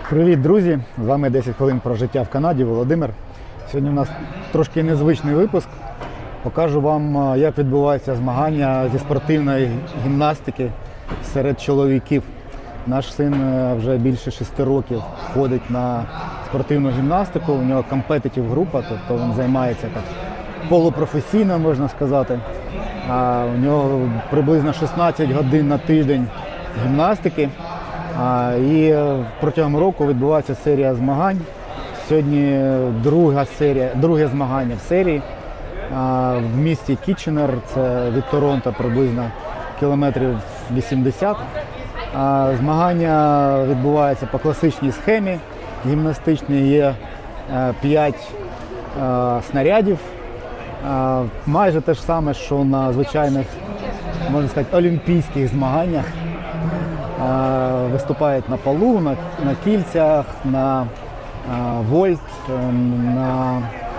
Привіт, друзі! З вами 10 хвилин про життя в Канаді, Володимир. Сьогодні у нас трошки незвичний випуск. Покажу вам, як відбуваються змагання зі спортивної гімнастики серед чоловіків. Наш син вже більше 6 років ходить на спортивну гімнастику, у нього компетитив група, тобто він займається так полупрофесійно, можна сказати. У нього приблизно 16 годин на тиждень гімнастики. І протягом року відбувається серія змагань. Сьогодні друге змагання в серії в місті Кітченер, це від Торонто приблизно кілометрів 80. Змагання відбуваються по класичній схемі гімнастичній, є 5 снарядів. Майже те ж саме, що на звичайних, можна сказати, олімпійських змаганнях. Виступають на полу, на кільцях, на вольт, на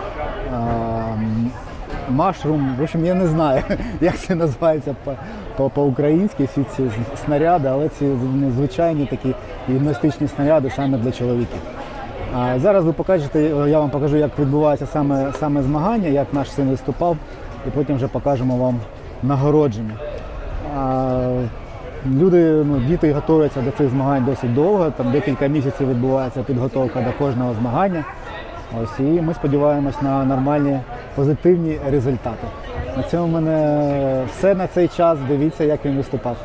машрум. В общем, я не знаю, як це називається по-українськи, всі ці снаряди, але ці звичайні такі гімнастичні снаряди саме для чоловіків. Зараз я вам покажу, як відбувається саме змагання, як наш син виступав, і потім вже покажемо вам нагородження. Діти готуються до цих змагань досить довго, там декілька місяців відбувається підготовка до кожного змагання. І ми сподіваємось на нормальні, позитивні результати. На цьому в мене все на цей час. Дивіться, як він виступав.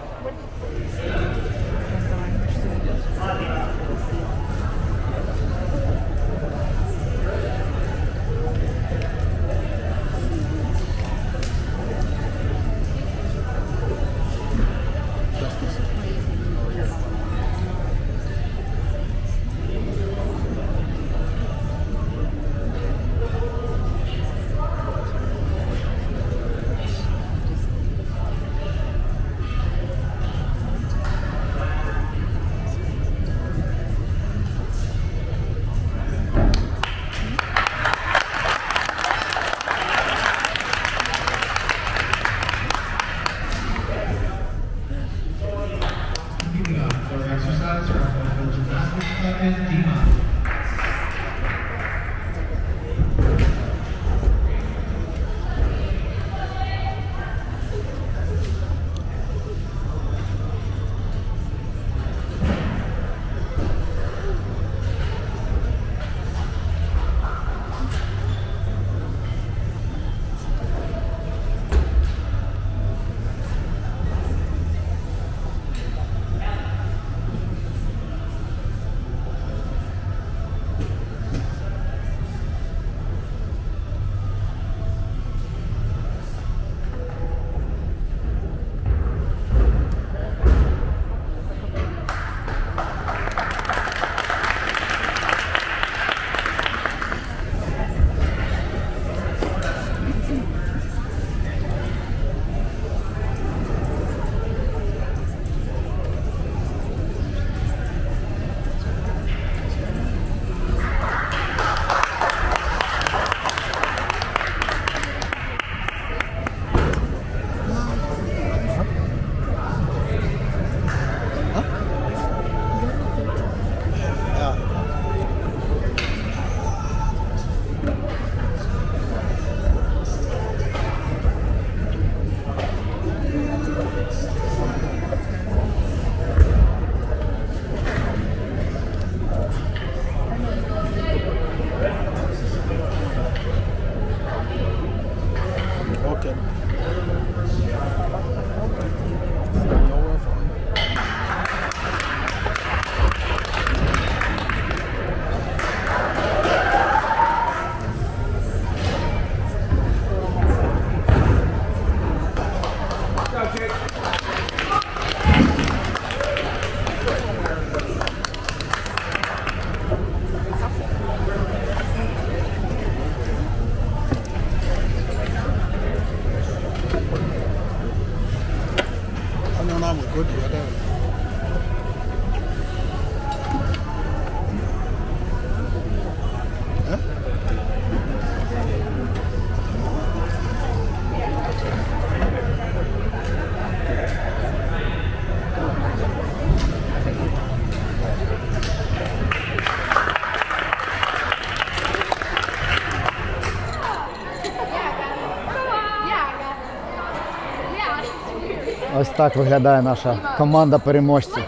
Ось так виглядає наша команда переможців.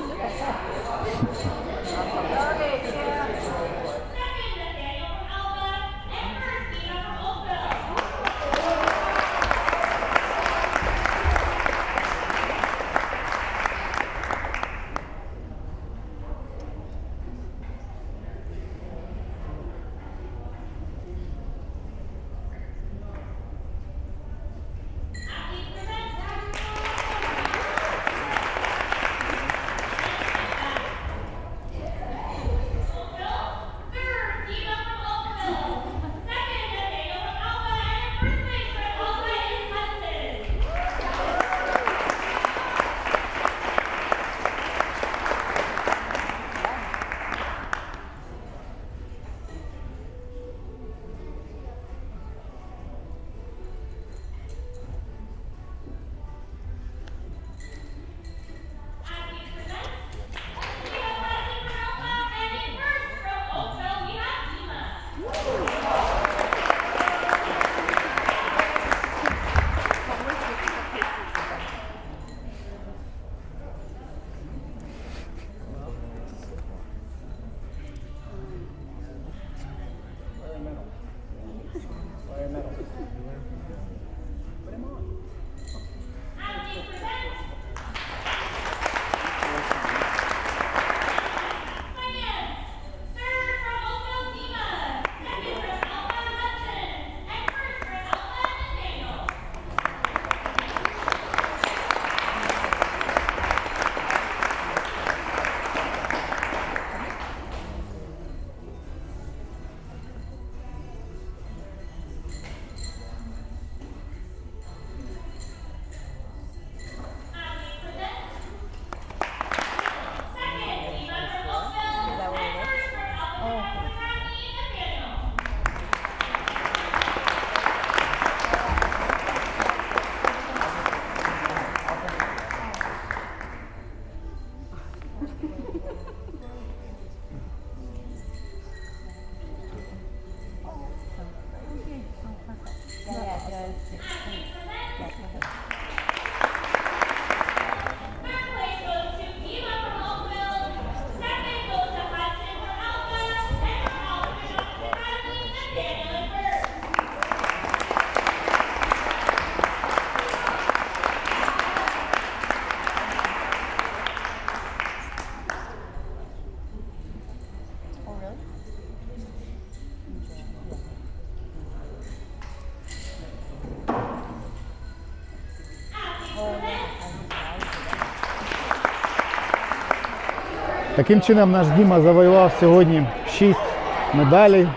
Таким чином наш Діма завоював сьогодні 6 медалей,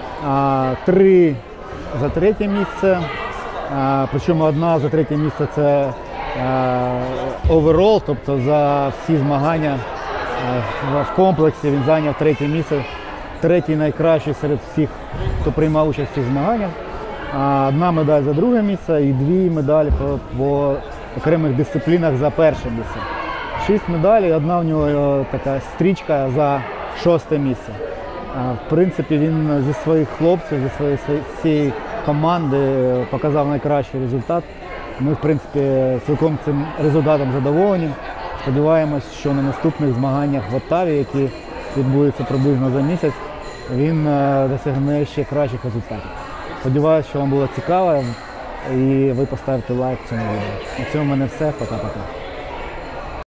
3 за третє місце, причому одна за третє місце це оверол, тобто за всі змагання в комплексі він зайняв третє місце, третій найкращий серед всіх, хто приймав участь в цих змаганнях. Одна медаль за друге місце і 2 медалі по окремих дисциплінах за перше місце. 6 медалей, одна у нього така стрічка за 6-те місце. В принципі, він зі своїх хлопців, зі своєї команди показав найкращий результат. Ми, в принципі, цілком цим результатом задоволені. Сподіваємось, що на наступних змаганнях в Оттаві, які відбудуться приблизно за місяць, він досягне ще кращих результатів. Сподіваюся, що вам було цікаво і ви поставите лайк цьому відео. На цьому в мене все. Пока-пока.